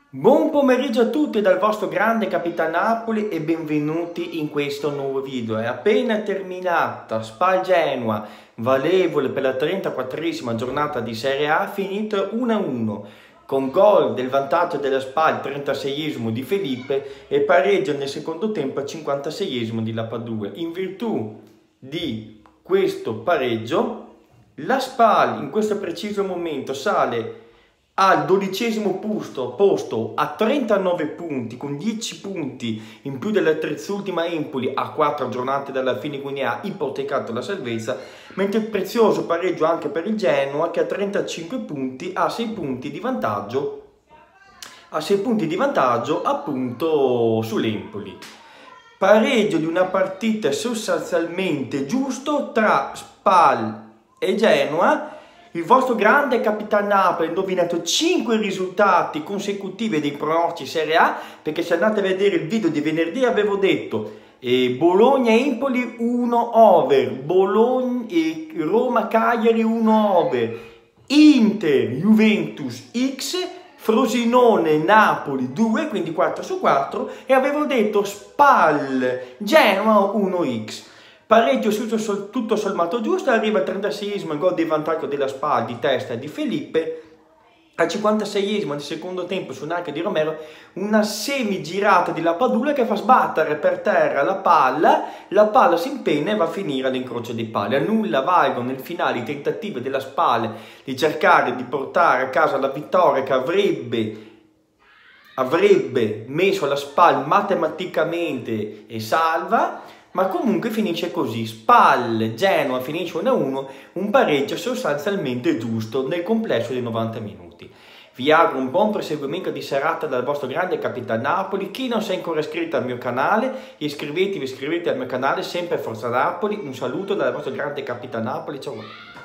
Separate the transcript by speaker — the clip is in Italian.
Speaker 1: Buon pomeriggio a tutti dal vostro grande Capitan Napoli e benvenuti in questo nuovo video. È appena terminata Spal-Genoa, valevole per la 34esima giornata di Serie A, finito 1-1 con gol del vantaggio della Spal, 36esimo di Felipe, e pareggio nel secondo tempo al 56esimo di Lapadula. In virtù di questo pareggio, la Spal in questo preciso momento sale al 12esimo posto a 39 punti, con 10 punti in più della terzultima Empoli a 4 giornate dalla fine, quindi ha ipotecato la salvezza, mentre il prezioso pareggio anche per il Genoa, che ha 35 punti, ha 6 punti di vantaggio, appunto sull'Empoli. Pareggio di una partita sostanzialmente giusto tra Spal e Genoa. Il vostro grande Capitan Napoli ha indovinato 5 risultati consecutivi dei pronostici Serie A, perché se andate a vedere il video di venerdì avevo detto Bologna-Empoli 1 over, Roma-Cagliari 1 over, Inter-Juventus X, Frosinone-Napoli 2, quindi 4 su 4, e avevo detto Spal-Genoa 1x. Pareggio tutto sommato giusto, arriva al 36esimo il gol di vantaggio della Spal di testa di Felipe, al 56esimo del secondo tempo su un arco di Romero una semigirata di Lapadula che fa sbattere per terra la palla si impenna e va a finire all'incrocio dei pali. A nulla valgono nel finale i tentativi della Spal di cercare di portare a casa la vittoria che avrebbe messo la Spal matematicamente e salva. Ma comunque finisce così: Spal, Genoa finisce 1-1, un pareggio sostanzialmente giusto nel complesso dei 90 minuti. Vi auguro un buon proseguimento di serata dal vostro grande Capitan Napoli. Chi non si è ancora iscritto al mio canale, iscrivetevi al mio canale, sempre Forza Napoli. Un saluto dal vostro grande Capitan Napoli, ciao.